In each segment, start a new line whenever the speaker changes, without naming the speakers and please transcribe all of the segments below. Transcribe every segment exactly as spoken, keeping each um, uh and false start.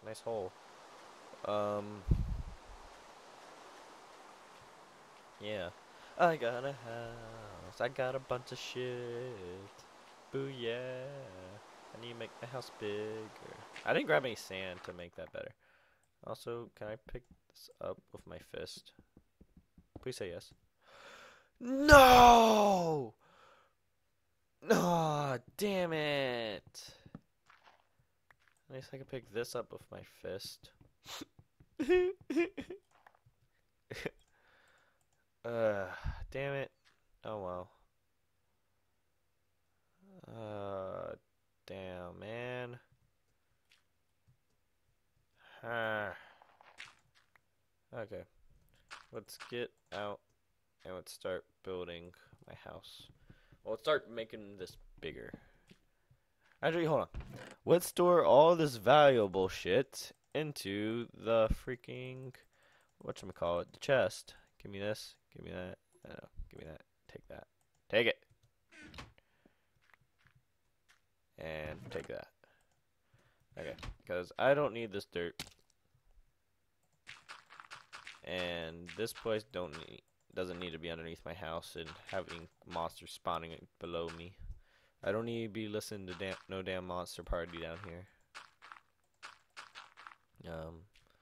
Nice hole. Um, yeah. I got a house. I got a bunch of shit. Booyah. I need to make my house bigger. I didn't grab any sand to make that better. Also, can I pick this up with my fist? Please say yes. No! No, damn it. At least I can pick this up with my fist. uh, damn it. Oh well. Uh, damn, man. Ah. Okay, let's get out and let's start building my house. Well, let's start making this bigger. Actually, hold on. Let's store all this valuable shit into the freaking whatchamacallit, the chest. Give me this. Give me that. No, give me that. Take that. Take it. And take that. Okay, because I don't need this dirt. And this place don't need, doesn't need to be underneath my house and having monsters spawning below me. I don't need to be listening to damn, no damn monster party down here. Um.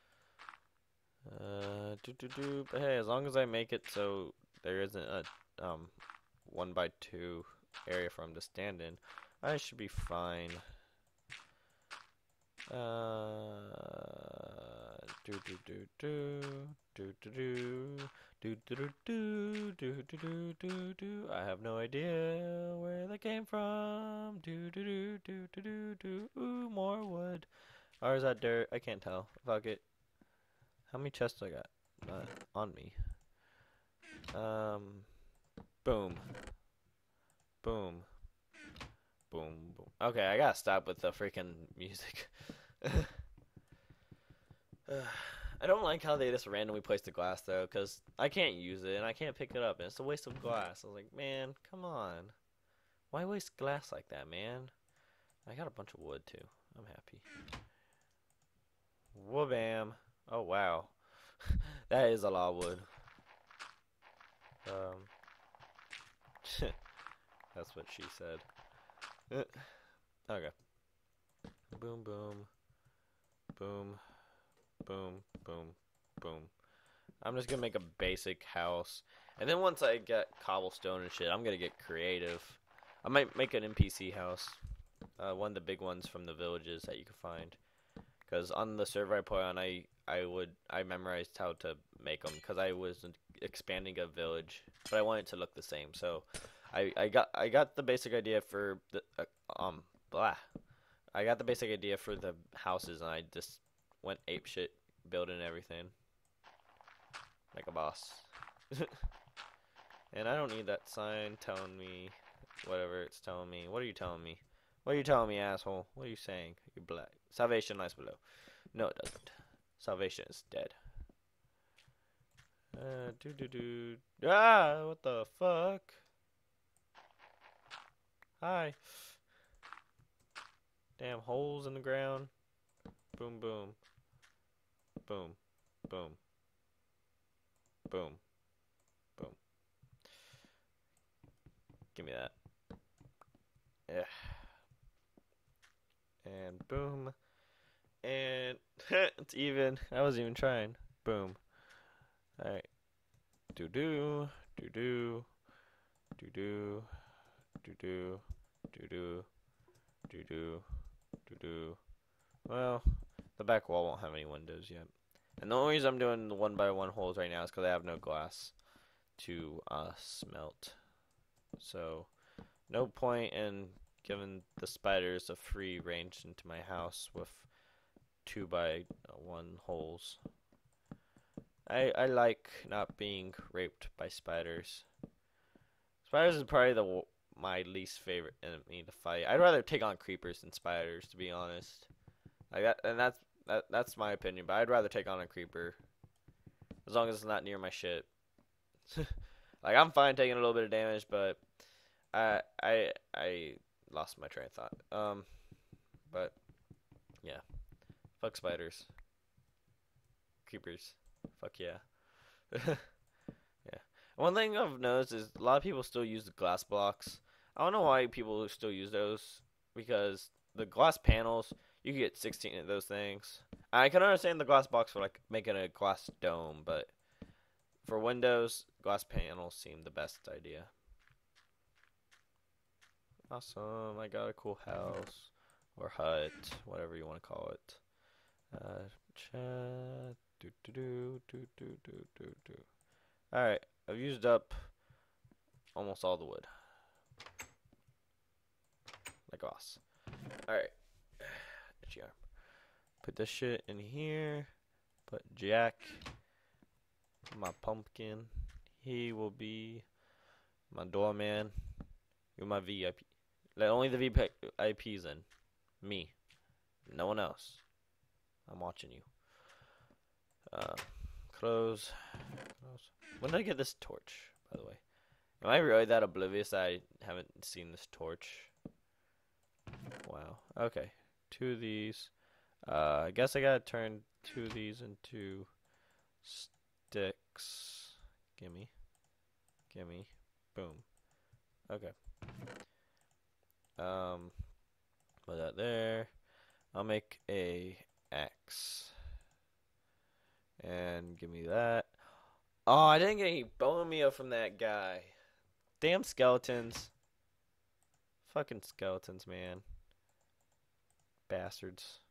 Uh. Do do do. But hey, as long as I make it so there isn't a um one by two area for him to stand in, I should be fine. Uh. Do do do do do do do. Do do do do do do do do do. I have no idea where that came from. Do do do do do do do. Ooh, more wood. Or is that dirt? I can't tell. Fuck it. How many chests I got? Uh, on me. Um. Boom. Boom. Boom. Boom. Okay, I gotta stop with the freaking music. I don't like how they just randomly place the glass though, because I can't use it and I can't pick it up, and it's a waste of glass. I was like, man, come on. Why waste glass like that, man? I got a bunch of wood too. I'm happy. Whoa-bam. Oh, wow. That is a lot of wood. Um, that's what she said. Okay. Boom, boom, boom, boom, boom, boom. I'm just gonna make a basic house, and then once I get cobblestone and shit, I'm gonna get creative. I might make an N P C house, uh, one of the big ones from the villages that you can find. Because on the server I play on, I I would I memorized how to make them because I was expanding a village, but I wanted it to look the same. So I I got I got the basic idea for the uh, um blah. I got the basic idea for the houses, and I just went ape shit building everything like a boss. And I don't need that sign telling me whatever it's telling me. What are you telling me? What are you telling me, asshole? What are you saying? You're black. Salvation lies below. No, it doesn't. Salvation is dead. Uh, do do do. Ah, what the fuck? Hi. Damn holes in the ground. Boom, boom, boom, boom, boom, boom. Give me that. Yeah. And boom. And it's even. I wasn't even trying. Boom. Alright. Do do. Do do. Do do. Do do. Do do. Do do. Do do. Well, the back wall won't have any windows yet. And the only reason I'm doing the one by one holes right now is because I have no glass to uh, smelt. So, no point in giving the spiders a free range into my house with two by one holes. I I like not being raped by spiders. Spiders is probably the my least favorite enemy to fight. I'd rather take on creepers than spiders, to be honest. Like that, and that's that, that's my opinion. But I'd rather take on a creeper as long as it's not near my shit. Like I'm fine taking a little bit of damage, but I I I lost my train of thought. Um, but yeah. Fuck spiders. Creepers. Fuck yeah. Yeah. One thing I've noticed is a lot of people still use the glass blocks. I don't know why people still use those because the glass panels, you can get sixteen of those things. I can understand the glass box for like making a glass dome, but for windows, glass panels seem the best idea. Awesome. I got a cool house or hut, whatever you want to call it. Uh, chat. Do do do do do do do do. All right, I've used up almost all the wood. Like boss. All right. Itchy arm. Put this shit in here. Put Jack, my pumpkin. He will be my doorman. You're my V I P. Let only the V I Ps in. Me. No one else. I'm watching you. Uh, close. Close. When did I get this torch, by the way? Am I really that oblivious that I haven't seen this torch? Wow. Okay. Two of these. Uh, I guess I gotta turn two of these into sticks. Gimme. Gimme. Boom. Okay. Um, put that there. I'll make a axe. And give me that. Oh, I didn't get any bone meal from that guy. Damn skeletons. Fucking skeletons, man. Bastards.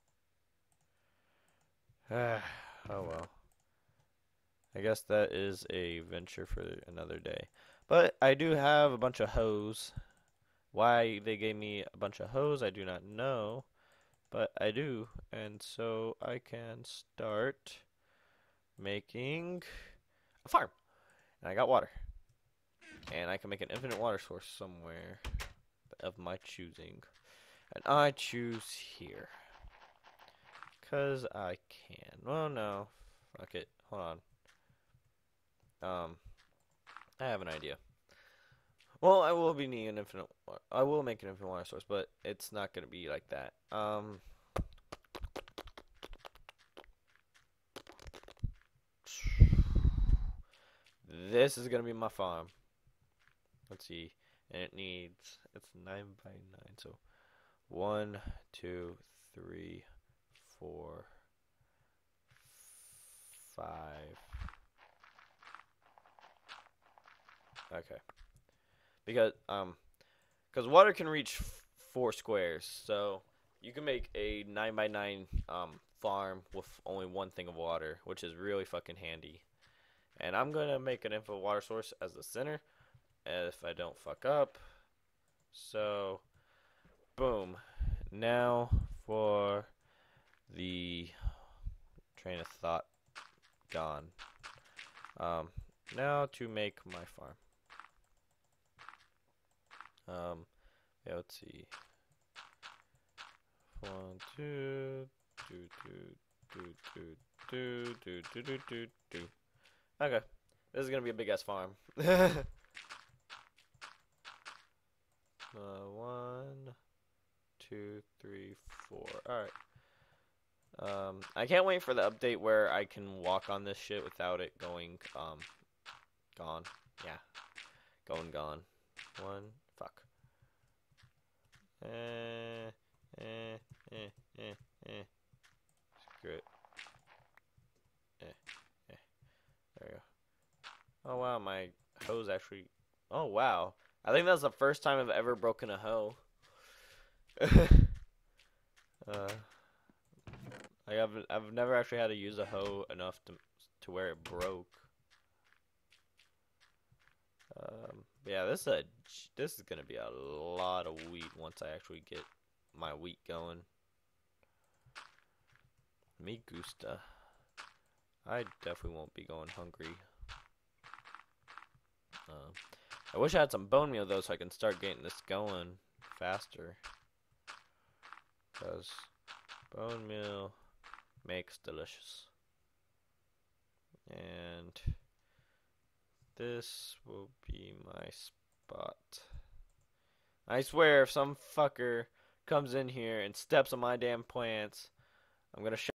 Ah, oh well. I guess that is a venture for another day. But I do have a bunch of hoes. Why they gave me a bunch of hoes, I do not know. But I do. And so I can start making a farm. And I got water. And I can make an infinite water source somewhere of my choosing. And I choose here. Because I can. Well, no. Fuck it. Hold on. Um, I have an idea. Well, I will be needing an infinite. I will make an infinite water source, but it's not gonna be like that. Um, this is gonna be my farm. Let's see, and it needs. It's nine by nine, so one, two, three, four, five. Okay. Because um, because water can reach f four squares, so you can make a nine by nine um farm with only one thing of water, which is really fucking handy. And I'm gonna make an infinite water source as the center, if I don't fuck up. So, boom. Now for the train of thought gone. Um, now to make my farm. Um, yeah, let's see. One, two, two, two, two, two, two, two, two, two, two, two. Okay, this is gonna be a big ass farm. uh, one, two, three, four. All right. Um, I can't wait for the update where I can walk on this shit without it going um gone. Yeah, going gone. One. Fuck. Eh, eh, eh, eh, eh. Screw it. Eh, eh. There we go. Oh wow, my hoe's actually. Oh wow. I think that's the first time I've ever broken a hoe. uh, like I've I've never actually had to use a hoe enough to to where it broke. Um, but yeah, this is a this is gonna be a lot of wheat once I actually get my wheat going. Me gusta. I definitely won't be going hungry. Um, I wish I had some bone meal though, so I can start getting this going faster. Cause bone meal makes delicious. And this will be my spot. I swear, if some fucker comes in here and steps on my damn plants, I'm gonna show